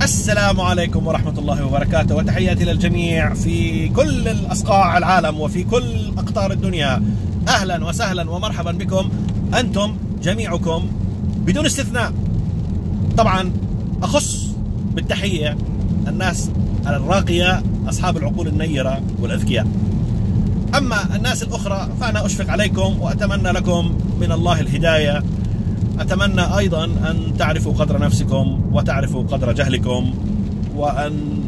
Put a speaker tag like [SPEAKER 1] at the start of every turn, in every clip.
[SPEAKER 1] السلام عليكم ورحمة الله وبركاته، وتحياتي للجميع في كل الأصقاع العالم وفي كل أقطار الدنيا. أهلا وسهلا ومرحبا بكم أنتم جميعكم بدون استثناء. طبعا أخص بالتحية الناس الراقية أصحاب العقول النيرة والأذكياء. أما الناس الأخرى فأنا أشفق عليكم وأتمنى لكم من الله الهداية. أتمنى أيضا أن تعرفوا قدر نفسكم وتعرفوا قدر جهلكم، وأن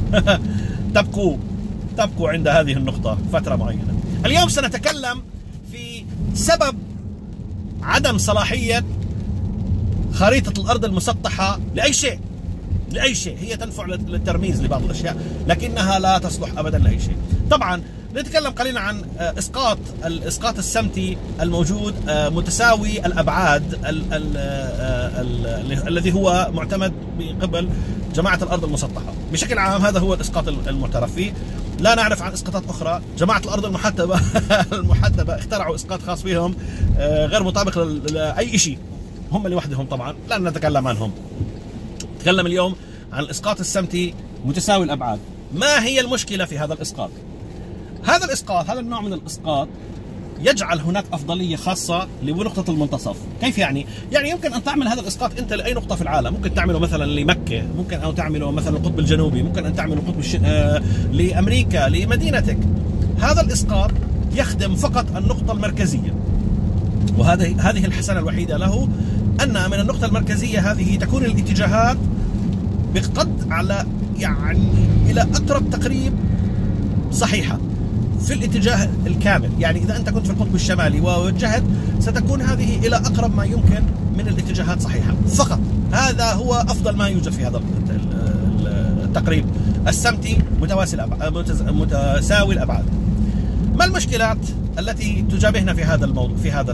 [SPEAKER 1] تبقوا عند هذه النقطة فترة معينة. اليوم سنتكلم في سبب عدم صلاحية خريطة الأرض المسطحة لأي شيء. هي تنفع للترميز لبعض الأشياء، لكنها لا تصلح أبدا لأي شيء. طبعا نتكلم قليلا عن الإسقاط السمتي الموجود متساوي الأبعاد الذي هو معتمد من قبل جماعة الأرض المسطحة. بشكل عام هذا هو الإسقاط المعترف فيه. لا نعرف عن إسقاطات أخرى. جماعة الأرض المحدبة اخترعوا إسقاط خاص بهم غير مطابق لأي شيء، هم لوحدهم. طبعا لا نتكلم عنهم. نتكلم اليوم عن الإسقاط السمتي متساوي الأبعاد. ما هي المشكلة في هذا الإسقاط؟ هذا النوع من الإسقاط يجعل هناك أفضلية خاصة لنقطة المنتصف. كيف يعني؟ يعني يمكن أن تعمل هذا الإسقاط أنت لأي نقطة في العالم. ممكن تعمله مثلا لمكة، ممكن أن تعمله مثلا القطب الجنوبي، ممكن أن تعمله القطب لأمريكا، لمدينتك. هذا الإسقاط يخدم فقط النقطة المركزية، وهذه الحسنة الوحيدة له، أن من النقطة المركزية هذه تكون الاتجاهات بقد على إلى أقرب تقريب صحيحة في الاتجاه الكامل. يعني إذا أنت كنت في القطب الشمالي ووجهت، ستكون هذه إلى أقرب ما يمكن من الاتجاهات صحيحة فقط. هذا هو أفضل ما يوجد في هذا التقريب السمتي متساوي الأبعاد. ما المشكلات التي تجابهنا في هذا الموضوع، في هذا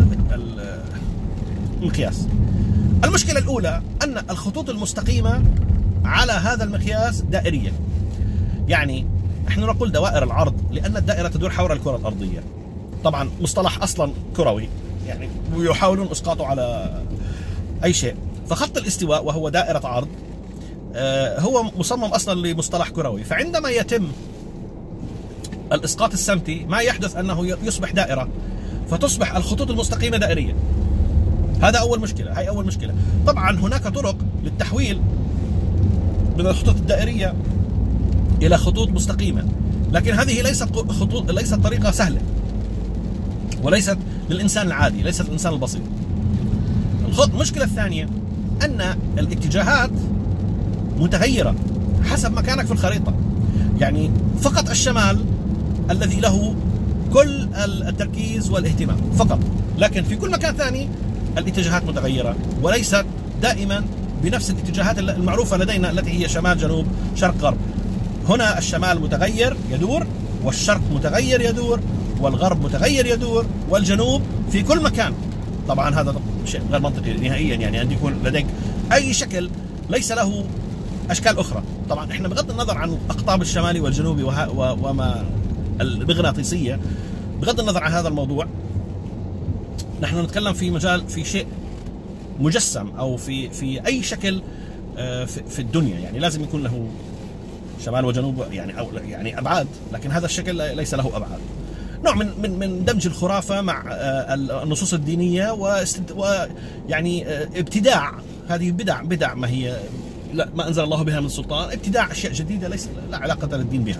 [SPEAKER 1] المقياس؟ المشكلة الأولى أن الخطوط المستقيمة على هذا المقياس دائرية. يعني نحن نقول دوائر العرض لأن الدائرة تدور حول الكرة الأرضية. طبعا مصطلح أصلا كروي، يعني يحاولون إسقاطه على أي شيء. فخط الاستواء وهو دائرة عرض هو مصمم أصلا لمصطلح كروي. فعندما يتم الإسقاط السمتي ما يحدث أنه يصبح دائرة، فتصبح الخطوط المستقيمة دائرية. هذا أول مشكلة. هاي أول مشكلة. طبعا هناك طرق للتحويل من الخطوط الدائرية إلى خطوط مستقيمة، لكن هذه ليست طريقة سهلة، وليست للإنسان العادي، ليست للإنسان البسيط. المشكلة الثانية أن الاتجاهات متغيرة حسب مكانك في الخريطة. يعني فقط الشمال الذي له كل التركيز والاهتمام فقط، لكن في كل مكان ثاني الاتجاهات متغيرة وليست دائما بنفس الاتجاهات المعروفة لدينا التي هي شمال جنوب شرق غرب. هنا الشمال متغير يدور، والشرق متغير يدور، والغرب متغير يدور، والجنوب في كل مكان. طبعا هذا شيء غير منطقي نهائيا، يعني أن يكون لديك أي شكل ليس له أشكال أخرى. طبعا إحنا بغض النظر عن الأقطاب الشمالي والجنوبي وما المغناطيسية، بغض النظر عن هذا الموضوع، نحن نتكلم في شيء مجسم أو في أي شكل في الدنيا. يعني لازم يكون له شمال وجنوب، يعني أبعاد، لكن هذا الشكل ليس له أبعاد. نوع من دمج الخرافة مع النصوص الدينية ويعني ابتداع. هذه بدع ما هي ما أنزل الله بها من سلطان، ابتداع أشياء جديدة ليس لا علاقة للدين بها.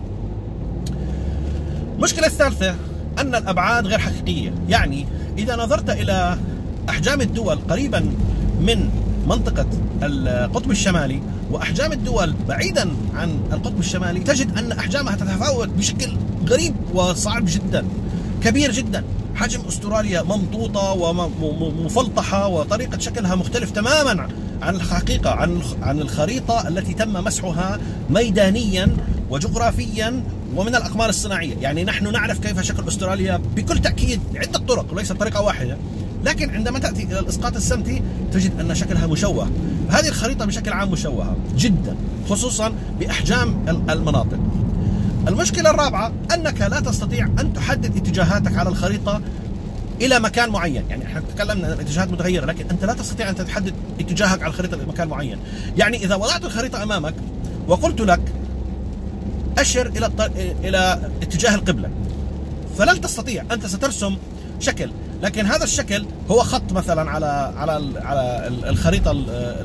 [SPEAKER 1] المشكلة الثالثة أن الأبعاد غير حقيقية. يعني إذا نظرت إلى أحجام الدول قريبا من منطقة القطب الشمالي وأحجام الدول بعيدا عن القطب الشمالي، تجد أن أحجامها تتفاوت بشكل غريب وصعب جدا، كبير جدا. حجم أستراليا ممطوطة ومفلطحة، وطريقة شكلها مختلف تماما عن الحقيقة، عن الخريطة التي تم مسحها ميدانيا وجغرافيا ومن الأقمار الصناعية. يعني نحن نعرف كيف شكل أستراليا بكل تأكيد عدة طرق وليس طريقة واحدة، لكن عندما تأتي إلى الإسقاط السمتي تجد أن شكلها مشوه. هذه الخريطة بشكل عام مشوهة جدا، خصوصا بأحجام المناطق. المشكلة الرابعة أنك لا تستطيع أن تحدد اتجاهاتك على الخريطة الى مكان معين. يعني احنا تكلمنا عن الاتجاهات متغيره، لكن انت لا تستطيع ان تحدد اتجاهك على الخريطه لمكان معين. يعني اذا وضعت الخريطه امامك وقلت لك اشر الى اتجاه القبله، فلن تستطيع، انت سترسم شكل، لكن هذا الشكل هو خط مثلا على الخريطه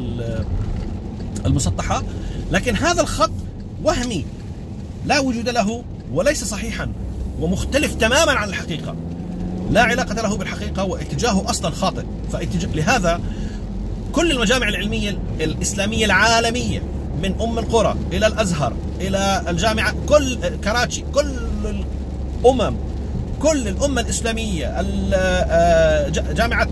[SPEAKER 1] المسطحه، لكن هذا الخط وهمي لا وجود له وليس صحيحا ومختلف تماما عن الحقيقه، لا علاقه له بالحقيقه واتجاهه اصلا خاطئ. لهذا كل المجامع العلميه الاسلاميه العالميه من ام القرى الى الازهر الى الجامعه، كل كراتشي، كل الامه الاسلاميه، جامعه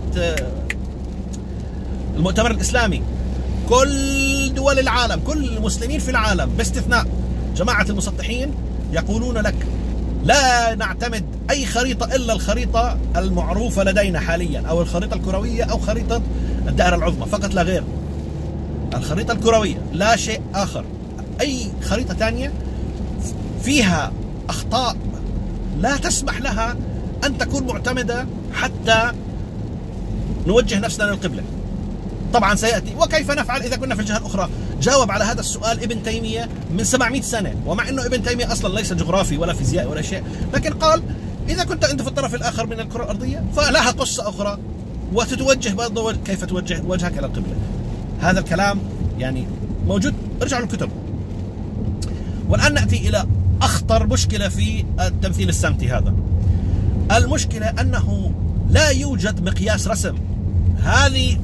[SPEAKER 1] المؤتمر الاسلامي، كل دول العالم، كل المسلمين في العالم باستثناء جماعه المسطحين يقولون لك لا نعتمد اي خريطه الا الخريطه المعروفه لدينا حاليا، او الخريطه الكرويه او خريطه الدائره العظمى فقط لا غير. الخريطه الكرويه لا شيء اخر، اي خريطه ثانيه فيها اخطاء لا تسمح لها ان تكون معتمده حتى نوجه نفسنا للقبله. طبعا سياتي وكيف نفعل اذا كنا في الجهه الاخرى. جاوب على هذا السؤال ابن تيميه من 700 سنه، ومع انه ابن تيميه اصلا ليس جغرافي ولا فيزيائي ولا شيء، لكن قال اذا كنت انت في الطرف الاخر من الكره الارضيه فلها قصه اخرى وتتوجه برضه كيف توجه وجهك الى القبله. هذا الكلام يعني موجود، ارجعوا للكتب. والان ناتي الى اخطر مشكله في التمثيل السمتي هذا. المشكله انه لا يوجد مقياس رسم. هذه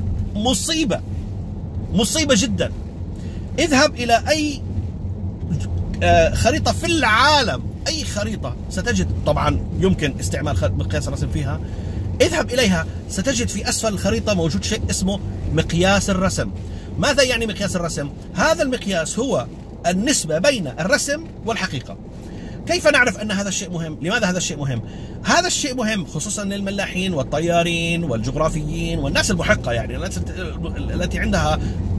[SPEAKER 1] مصيبه جدا. اذهب الى اي خريطه في العالم، اي خريطه ستجد، طبعا يمكن استعمال مقياس الرسم فيها، اذهب اليها ستجد في اسفل الخريطه موجود شيء اسمه مقياس الرسم. ماذا يعني مقياس الرسم؟ هذا المقياس هو النسبه بين الرسم والحقيقه. كيف نعرف ان هذا الشيء مهم؟ لماذا هذا الشيء مهم؟ هذا الشيء مهم خصوصا للملاحين والطيارين والجغرافيين والناس المحقه، يعني التي عندها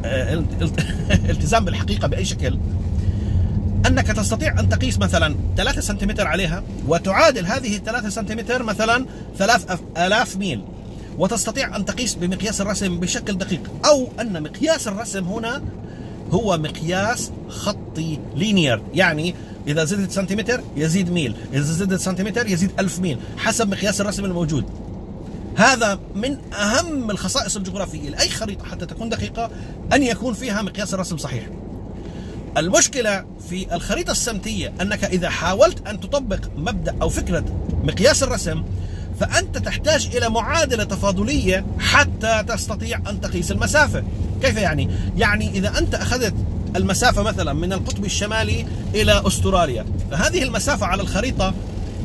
[SPEAKER 1] التزام بالحقيقه باي شكل، انك تستطيع ان تقيس مثلا 3 سنتيمتر عليها وتعادل هذه 3 سنتيمتر مثلا 3000 ميل، وتستطيع ان تقيس بمقياس الرسم بشكل دقيق، او ان مقياس الرسم هنا هو مقياس خطي لينير، يعني إذا زدت سنتيمتر يزيد ميل، إذا زدت سنتيمتر يزيد 1000 ميل حسب مقياس الرسم الموجود. هذا من أهم الخصائص الجغرافية لأي خريطة حتى تكون دقيقة، أن يكون فيها مقياس الرسم صحيح. المشكلة في الخريطة السمتية أنك إذا حاولت أن تطبق مبدأ أو فكرة مقياس الرسم فأنت تحتاج إلى معادلة تفاضلية حتى تستطيع أن تقيس المسافة. كيف يعني؟ يعني إذا أنت أخذت المسافة مثلا من القطب الشمالي إلى أستراليا، فهذه المسافة على الخريطة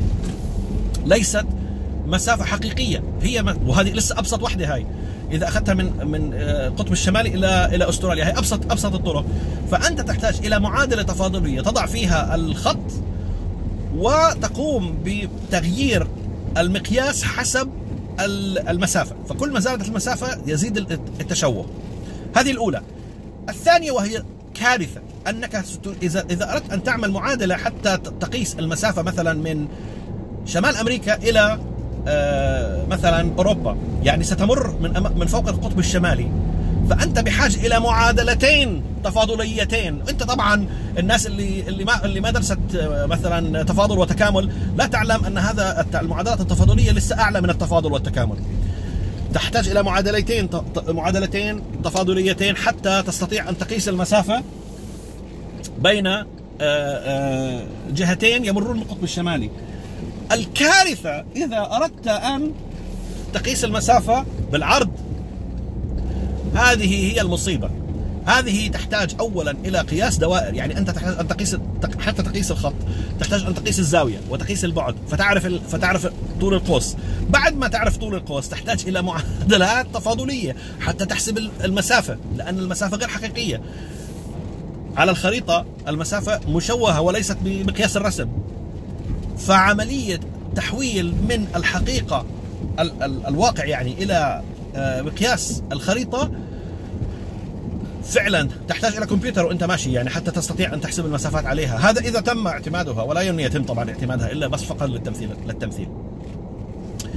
[SPEAKER 1] ليست مسافة حقيقية، هي وهذه لسه أبسط وحدة. هاي إذا أخذتها من القطب الشمالي إلى أستراليا، هي أبسط الطرق. فأنت تحتاج إلى معادلة تفاضلية تضع فيها الخط وتقوم بتغيير المقياس حسب المسافة، فكل ما زادت المسافة يزيد التشوه. هذه الأولى. الثانية وهي كارثة، أنك إذا أردت أن تعمل معادلة حتى تقيس المسافة مثلا من شمال أمريكا إلى مثلا أوروبا، يعني ستمر من فوق القطب الشمالي، فأنت بحاجة إلى معادلتين تفاضليتين. أنت طبعا الناس اللي ما درست مثلا تفاضل وتكامل لا تعلم أن هذا المعادلات التفاضلية لسه أعلى من التفاضل والتكامل. تحتاج إلى معادلتين تفاضليتين حتى تستطيع أن تقيس المسافة بين جهتين يمرون من القطب الشمالي. الكارثة إذا أردت أن تقيس المسافة بالعرض، هذه هي المصيبة. هذه تحتاج أولا إلى قياس دوائر، يعني أنت تحتاج أن تقيس، حتى تقيس الخط تحتاج أن تقيس الزاوية وتقيس البعد فتعرف طول القوس. بعد ما تعرف طول القوس تحتاج إلى معادلات تفاضلية حتى تحسب المسافة، لأن المسافة غير حقيقية على الخريطة، المسافة مشوهة وليست بمقياس الرسم. فعملية تحويل من الحقيقة الواقع يعني إلى مقياس الخريطة فعلا تحتاج إلى كمبيوتر وأنت ماشي، يعني حتى تستطيع أن تحسب المسافات عليها. هذا إذا تم اعتمادها، ولا يتم طبعا اعتمادها إلا بس فقط للتمثيل.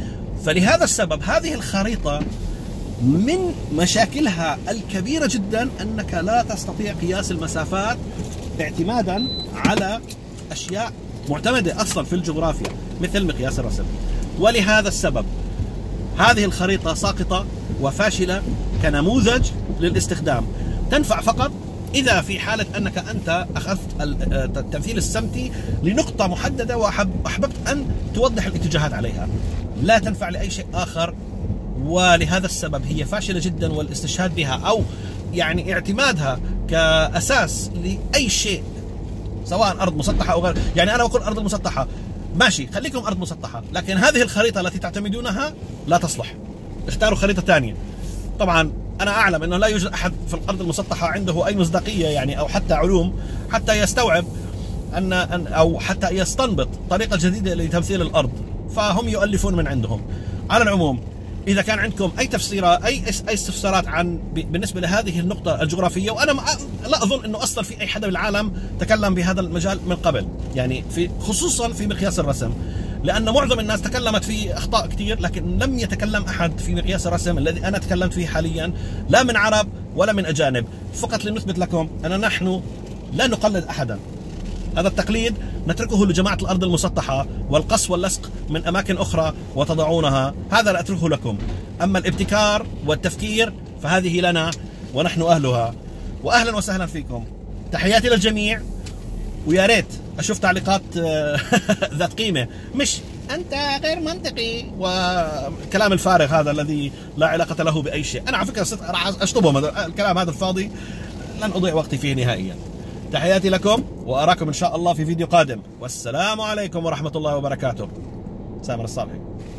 [SPEAKER 1] فلهذا السبب هذه الخريطة من مشاكلها الكبيرة جدا أنك لا تستطيع قياس المسافات اعتمادا على أشياء معتمدة أصلا في الجغرافيا مثل مقياس الرسم. ولهذا السبب هذه الخريطة ساقطة وفاشلة كنموذج للاستخدام، تنفع فقط إذا في حالة أنك أنت أخذت التمثيل السمتي لنقطة محددة وأحببت أن توضح الاتجاهات عليها، لا تنفع لأي شيء آخر. ولهذا السبب هي فاشلة جدا، والاستشهاد بها أو يعني اعتمادها كأساس لأي شيء سواء أرض مسطحة أو غير، يعني أنا بقول أرض المسطحة ماشي، خليكم أرض مسطحة، لكن هذه الخريطة التي تعتمدونها لا تصلح، اختاروا خريطة ثانية. طبعا أنا أعلم أنه لا يوجد أحد في الأرض المسطحة عنده أي مصداقية يعني أو حتى علوم حتى يستوعب أن أو حتى يستنبط طريقة جديدة لتمثيل الأرض، فهم يؤلفون من عندهم. على العموم إذا كان عندكم أي تفسيرات أي استفسارات بالنسبة لهذه النقطة الجغرافية، وأنا لا أظن أنه أصلا في أي حدا بالعالم تكلم بهذا المجال من قبل، يعني خصوصا في مقياس الرسم، لأن معظم الناس تكلمت في أخطاء كثير، لكن لم يتكلم أحد في مقياس الرسم الذي أنا تكلمت فيه حاليا، لا من عرب ولا من أجانب، فقط لنثبت لكم أن نحن لا نقلد أحدا. هذا التقليد نتركه لجماعة الأرض المسطحة والقص واللصق من أماكن أخرى وتضعونها، هذا لا أتركه لكم. أما الابتكار والتفكير فهذه لنا ونحن أهلها. وأهلا وسهلا فيكم، تحياتي للجميع، ويا ريت أشوف تعليقات ذات قيمة، مش أنت غير منطقي وكلام الفارغ هذا الذي لا علاقة له بأي شيء. أنا على فكرة راح أشطبهم الكلام هذا الفاضي، لن أضيع وقتي فيه نهائيا. تحياتي لكم وأراكم إن شاء الله في فيديو قادم، والسلام عليكم ورحمة الله وبركاته. سامر الصالحي.